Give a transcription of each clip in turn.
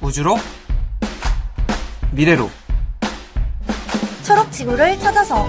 우주로, 미래로, 초록지구를 찾아서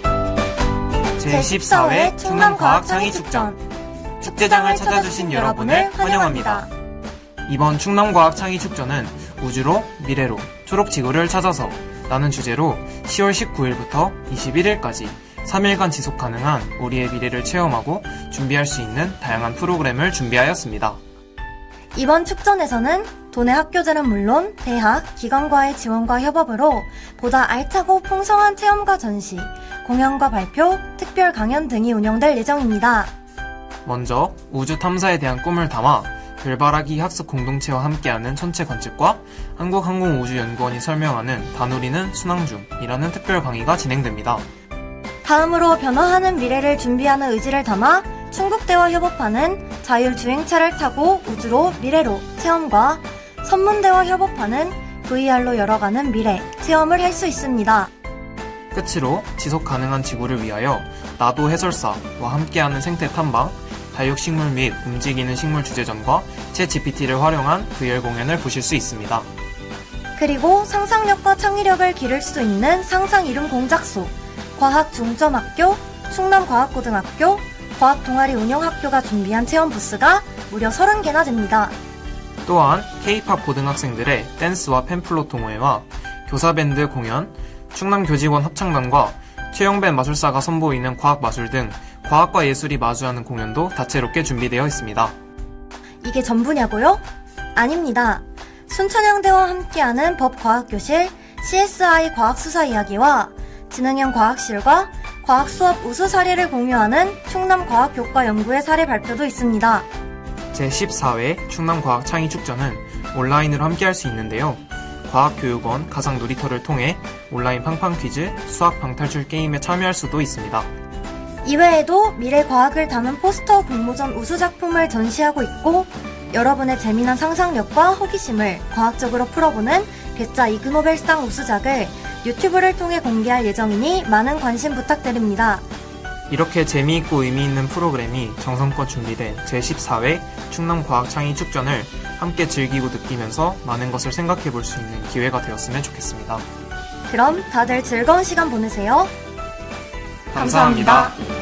제14회 충남과학창의축전 축제장을 찾아주신 여러분을 환영합니다. 이번 충남과학창의축전은 우주로, 미래로, 초록지구를 찾아서 라는 주제로 10월 19일부터 21일까지 3일간 지속 가능한 우리의 미래를 체험하고 준비할 수 있는 다양한 프로그램을 준비하였습니다. 이번 축전에서는 도내 학교들은 물론 대학, 기관과의 지원과 협업으로 보다 알차고 풍성한 체험과 전시, 공연과 발표, 특별 강연 등이 운영될 예정입니다. 먼저 우주 탐사에 대한 꿈을 담아 별바라기 학습 공동체와 함께하는 천체 관측과 한국항공우주연구원이 설명하는 다누리는 순항 중이라는 특별 강의가 진행됩니다. 다음으로 변화하는 미래를 준비하는 의지를 담아 충북대와 협업하는 자율주행차를 타고 우주로 미래로 체험과 선문대와 협업하는 VR로 열어가는 미래 체험을 할 수 있습니다. 끝으로 지속 가능한 지구를 위하여 나도 해설사와 함께하는 생태 탐방, 다육식물 및 움직이는 식물 주제전과 챗GPT를 활용한 VR 공연을 보실 수 있습니다. 그리고 상상력과 창의력을 기를 수 있는 상상 이름 공작소, 과학중점학교, 충남과학고등학교, 과학동아리 운영학교가 준비한 체험 부스가 무려 30개나 됩니다. 또한 K-POP 고등학생들의 댄스와 팸플로 동호회와 교사밴드 공연, 충남교직원 합창단과 최영배 마술사가 선보이는 과학마술 등 과학과 예술이 마주하는 공연도 다채롭게 준비되어 있습니다. 이게 전부냐고요? 아닙니다. 순천향대와 함께하는 법과학교실, CSI 과학수사 이야기와 지능형 과학실과 과학수업 우수 사례를 공유하는 충남과학교과연구회 사례 발표도 있습니다. 제14회 충남과학창의축전은 온라인으로 함께할 수 있는데요. 과학교육원 가상놀이터를 통해 온라인 팡팡 퀴즈, 수학 방탈출 게임에 참여할 수도 있습니다. 이외에도 미래 과학을 담은 포스터 공모전 우수작품을 전시하고 있고 여러분의 재미난 상상력과 호기심을 과학적으로 풀어보는 괴짜 이그노벨상 우수작을 유튜브를 통해 공개할 예정이니 많은 관심 부탁드립니다. 이렇게 재미있고 의미있는 프로그램이 정성껏 준비된 제14회 충남과학창의축전을 함께 즐기고 느끼면서 많은 것을 생각해 볼 수 있는 기회가 되었으면 좋겠습니다. 그럼 다들 즐거운 시간 보내세요. 감사합니다.